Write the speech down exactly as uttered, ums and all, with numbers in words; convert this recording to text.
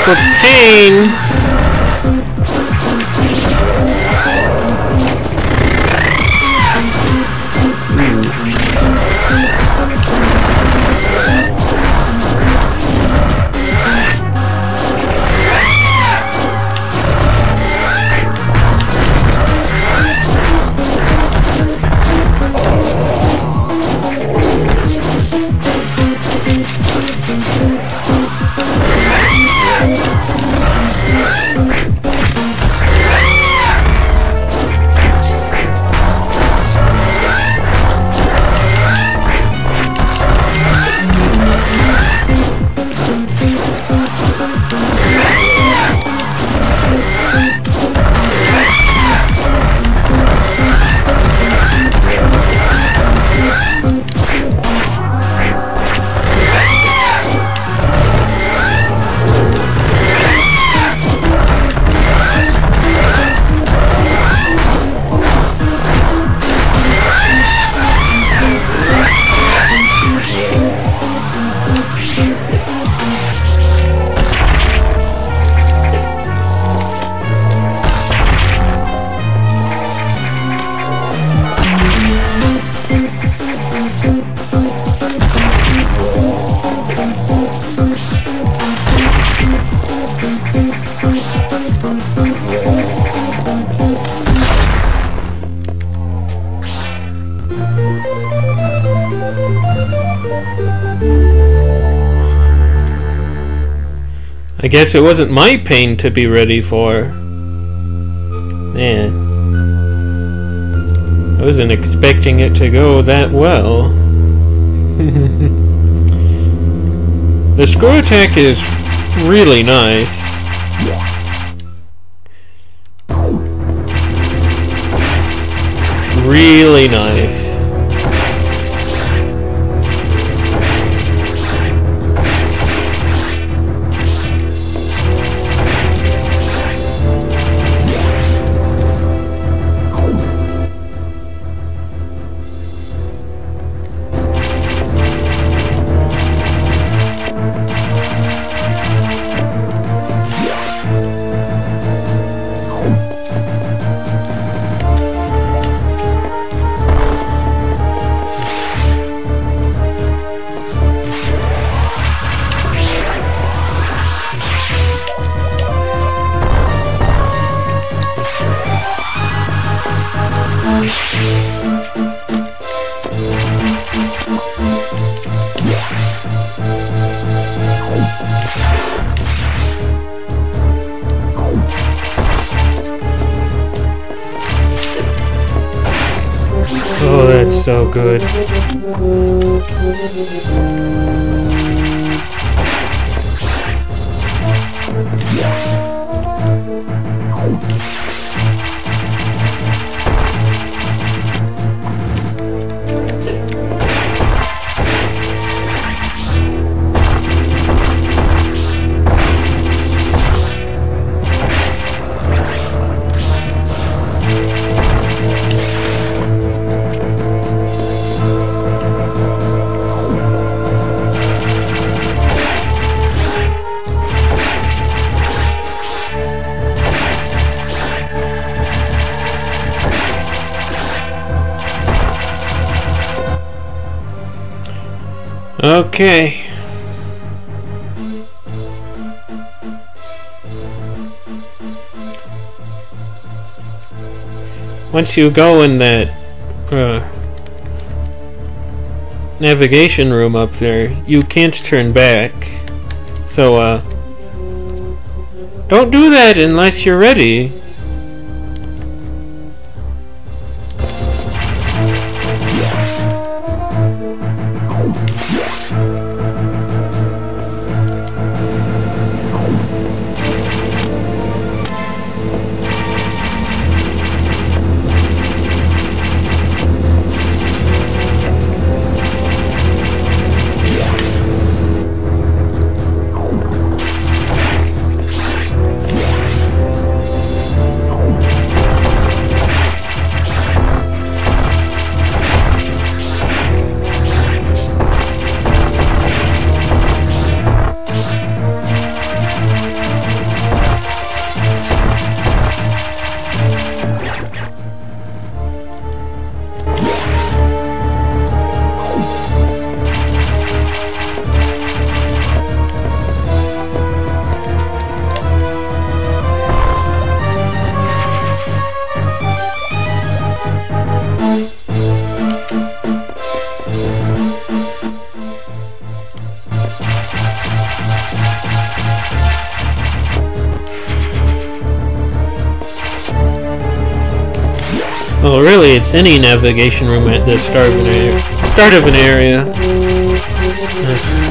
for pain. I guess it wasn't my pain to be ready for. Man. I wasn't expecting it to go that well. The screw attack is really nice. Really nice. Oh, that's so good. Okay. Once you go in that uh, navigation room up there, you can't turn back. So, uh, don't do that unless you're ready. Well, really, it's any navigation room at the start of an area. Start of an area. Uh,